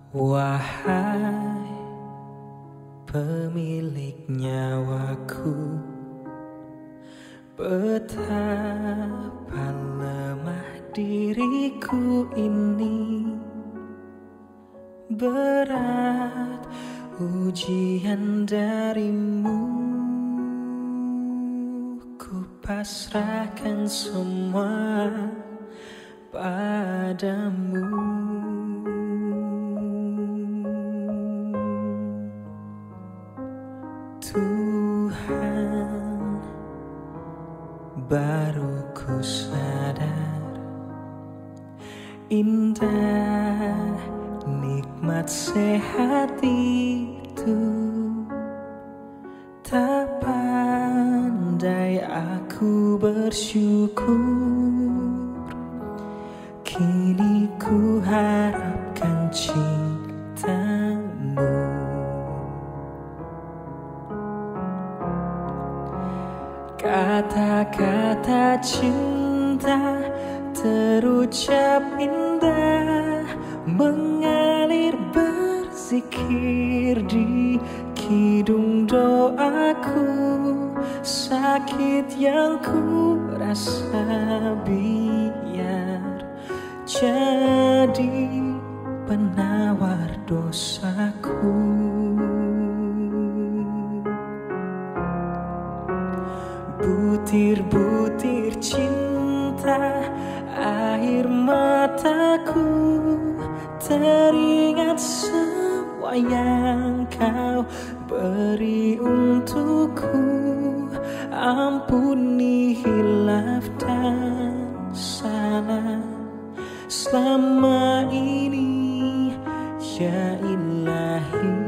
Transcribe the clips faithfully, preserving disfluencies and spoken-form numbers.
Wahai pemilik nyawaku, betapa lemah diriku ini. Berat ujian darimu, ku pasrahkan semua padamu. Tuhan, baru ku sadar indah nikmat sehat itu. Tak pandai aku bersyukur, kini ku harapkan cintamu. Kata-kata cinta terucap indah, mengalir berzikir di kidung doaku. Sakit yang ku rasa biar jadi penawar dosaku. Butir-butir cinta, air mataku, teringat semua yang kau beri untukku. Ampuni hilaf dan salah selama ini, ya Ilahi.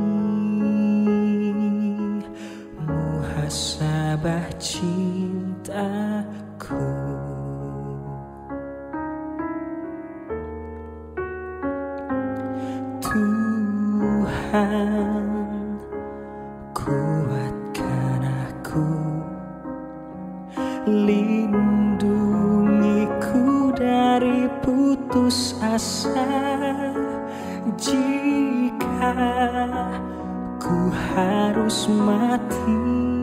Muhasabah cintaku. Tuhan, kuatkan aku, lindungiku dari putus asa. Jika ku harus mati,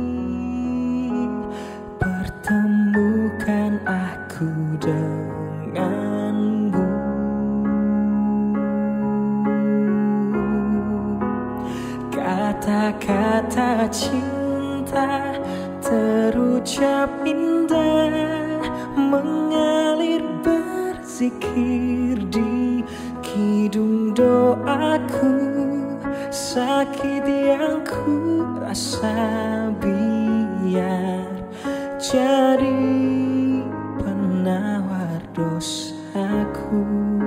pertemukan aku denganmu. Kata-kata cinta terucap indah, mengalir berzikir di kidung doaku. Sakit yang ku rasa biar jadi penawar dosaku.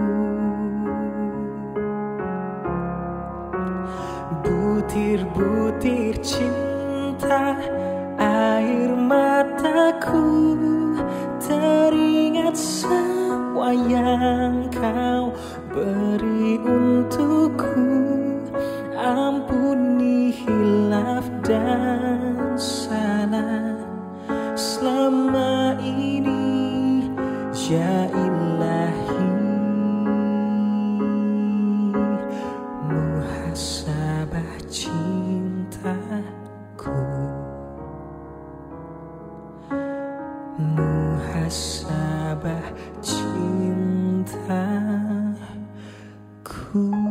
Butir-butir cinta, air mataku, teringat semua yang kau beri untukku. Ampuni hilaf dan salah selama ini, ya Ilahi. Muhasabah cintaku, muhasabah cintaku.